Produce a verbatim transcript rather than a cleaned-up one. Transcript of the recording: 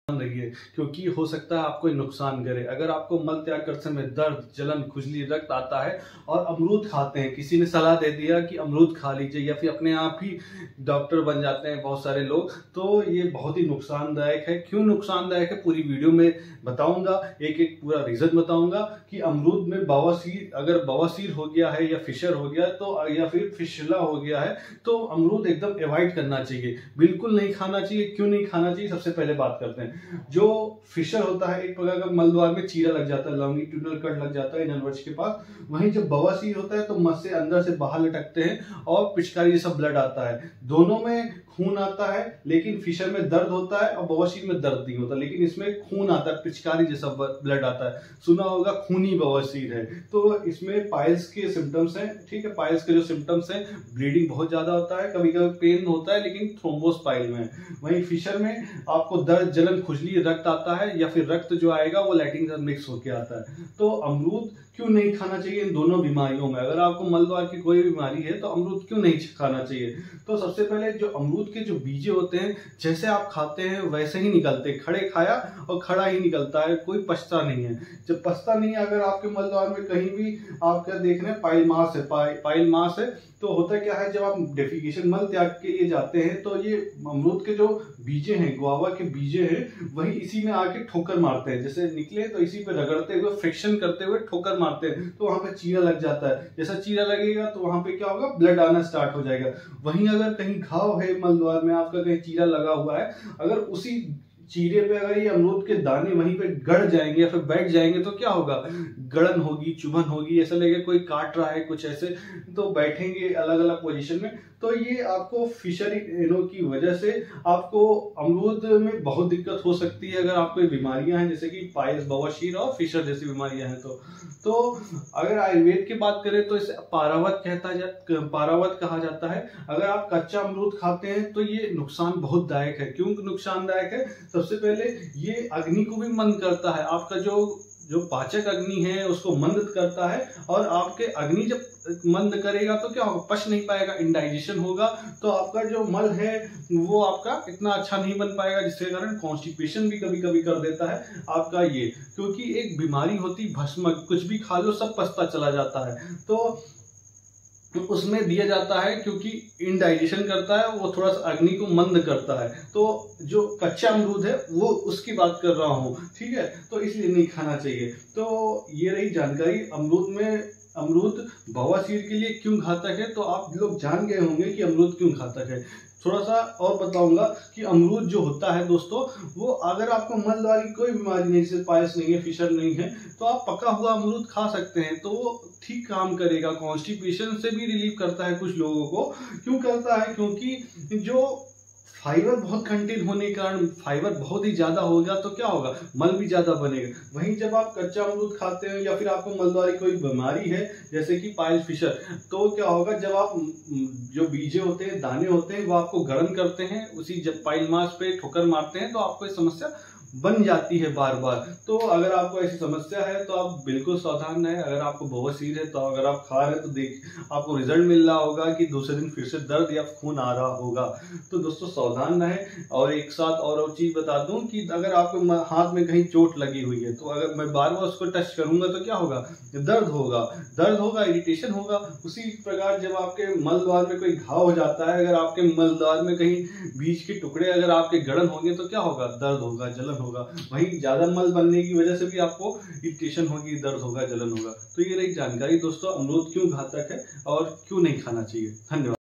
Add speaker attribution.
Speaker 1: रहिए, क्योंकि हो सकता है आपको नुकसान करे। अगर आपको मल त्याग करते समय दर्द, जलन, खुजली, रक्त आता है और अमरूद खाते हैं, किसी ने सलाह दे दिया कि अमरूद खा लीजिए या फिर अपने आप ही डॉक्टर बन जाते हैं बहुत सारे लोग, तो ये बहुत ही नुकसानदायक है। क्यों नुकसानदायक है पूरी वीडियो में बताऊंगा, एक एक पूरा रीजन बताऊंगा कि अमरूद में बवासीर, अगर बवासीर हो गया है या फिशर हो गया तो या फिर फिशला हो गया है तो अमरूद एकदम अवॉइड करना चाहिए, बिल्कुल नहीं खाना चाहिए। क्यों नहीं खाना चाहिए सबसे पहले बात करते हैं। जो फिशर होता है एक प्रकार का मलद्वार में चीरा लग जाता है, लॉन्गिट्यूडनल कट लग जाता है इनवर्ट्स के पास। वहीं जब बवासीर होता है तो मस से अंदर से बाहर लटकते हैं और पिचकारी जैसा ब्लड आता है। दोनों में खून आता है, लेकिन फिशर में दर्द होता है और बवासीर में दर्द नहीं होता, लेकिन इसमें खून आता है, पिचकारी जैसा ब्लड आता है। सुना होगा खूनी बवासीर है। तो इसमें पाइल्स के सिम्टम्स हैं, ठीक है। पाइल्स के जो सिम्टम्स हैं, ब्लीडिंग बहुत ज्यादा होता है, कभी कभी पेन होता है, लेकिन थ्रोम्बोस पाइल में। वहीं फिशर में आपको दर्द, जलन, खुजली, रक्त आता है या फिर रक्त जो आएगा वो लैटिन के साथ मिक्स होकर आता है। तो अमरूद क्यों नहीं खाना चाहिए इन दोनों बीमारियों में? अगर आपको मलद्वार की कोई बीमारी है तो अमरूद क्यों नहीं खाना चाहिए? तो सबसे पहले जो अमरूद के जो बीजे होते हैं, जैसे आप खाते हैं वैसे ही निकलते हैं, खड़े खाया और खड़ा ही निकलता है, कोई पचता नहीं है। जब पचता नहीं है, अगर आपके मलद्वार में कहीं भी आप क्या देख रहे हैं, पाइल मास है, पाइल मास है, तो होता क्या है, जब आप डेफिकेशन मल त्याग के लिए जाते हैं तो ये अमरूद के जो बीजे हैं, गुआवा के बीजे हैं, वही इसी में आके ठोकर मारते हैं। जैसे निकले तो इसी पे रगड़ते हुए, फ्रिक्शन करते हुए ठोकर मारते हैं, तो वहां पे चीरा लग जाता है। जैसा चीरा लगेगा तो वहां पे क्या होगा, ब्लड आना स्टार्ट हो जाएगा। वहीं अगर कहीं घाव है मलद्वार में, आपका कहीं चीरा लगा हुआ है, अगर उसी चीरे पे अगर ये अमरूद के दाने वहीं पे गड़ जाएंगे या फिर बैठ जाएंगे तो क्या होगा, गड़न होगी, चुभन होगी, ऐसा लगेगा कोई काट रहा है कुछ ऐसे, तो बैठेंगे अलग अलग पोजीशन में। तो ये आपको फिशरी इनो की वजह से आपको अमरूद में बहुत दिक्कत हो सकती है। अगर आपको बीमारियां हैं जैसे कि पाइल्स, बवासीर और फिशर जैसी बीमारियां हैं तो तो अगर आयुर्वेद की बात करें तो इसे पारावत कहता जा पारावत कहा जाता है। अगर आप कच्चा अमरूद खाते हैं तो ये नुकसान बहुत दायक है। क्यों नुकसानदायक है? सबसे पहले ये अग्नि को भी मंद करता है, आपका जो जो पाचक अग्नि है उसको मंद करता है, और आपके अग्नि जब मंद करेगा तो क्या होगा, पच नहीं पाएगा, इंडाइजेशन होगा, तो आपका जो मल है वो आपका इतना अच्छा नहीं बन पाएगा, जिसके कारण कॉन्स्टिपेशन भी कभी कभी कर देता है आपका ये। क्योंकि एक बीमारी होती भस्म, कुछ भी खा लो सब पचता चला जाता है, तो उसमें दिया जाता है क्योंकि इनडाइजेशन करता है, वो थोड़ा सा अग्नि को मंद करता है। तो जो कच्चा अमरूद है वो उसकी बात कर रहा हूँ, ठीक है, तो इसलिए नहीं खाना चाहिए। तो ये रही जानकारी अमरूद में। अमरूद बवासीर के लिए क्यों घातक है, तो आप लोग जान गए होंगे कि अमरूद क्यों घातक है। थोड़ा सा और बताऊंगा कि अमरूद जो होता है दोस्तों, वो अगर आपको मलद्वार की कोई बीमारी नहीं, जैसे पाइल्स नहीं है, फिशर नहीं है, तो आप पका हुआ अमरूद खा सकते हैं, तो वो ठीक काम करेगा। कॉन्स्टिपेशन से भी रिलीव करता है कुछ लोगों को। क्यों करता है? क्योंकि जो फाइबर बहुत कंटेन होने के कारण, फाइबर बहुत ही ज्यादा होगा तो क्या होगा, मल भी ज्यादा बनेगा। वहीं जब आप कच्चा अमरूद खाते हैं या फिर आपको मलद्वार की कोई बीमारी है जैसे कि पाइल, फिशर, तो क्या होगा, जब आप जो बीजे होते हैं, दाने होते हैं, वो आपको गर्म करते हैं, उसी जब पाइल मास पे ठोकर मारते हैं तो आपको ये समस्या बन जाती है बार बार। तो अगर आपको ऐसी समस्या है तो आप बिल्कुल सावधान रहें। अगर आपको बवासीर है तो अगर आप खा रहे हैं तो देख आपको रिजल्ट मिल रहा होगा कि दूसरे दिन फिर से दर्द या खून आ रहा होगा। तो दोस्तों सावधान रहें। और एक साथ और और चीज बता दूं कि अगर आपको हाथ में कहीं चोट लगी हुई है तो अगर मैं बार बार उसको टच करूंगा तो क्या होगा, दर्द होगा, दर्द होगा, इरिटेशन होगा। उसी प्रकार जब आपके मलद्वार में कोई घाव हो जाता है, अगर आपके मलद्वार में कहीं बीज के टुकड़े अगर आपके गड़न होंगे तो क्या होगा, दर्द होगा, जलन होगा। वहीं ज्यादा मल बनने की वजह से भी आपको इरिटेशन होगी, दर्द होगा, जलन होगा। तो ये रही जानकारी दोस्तों, अमरूद क्यों घातक है और क्यों नहीं खाना चाहिए। धन्यवाद।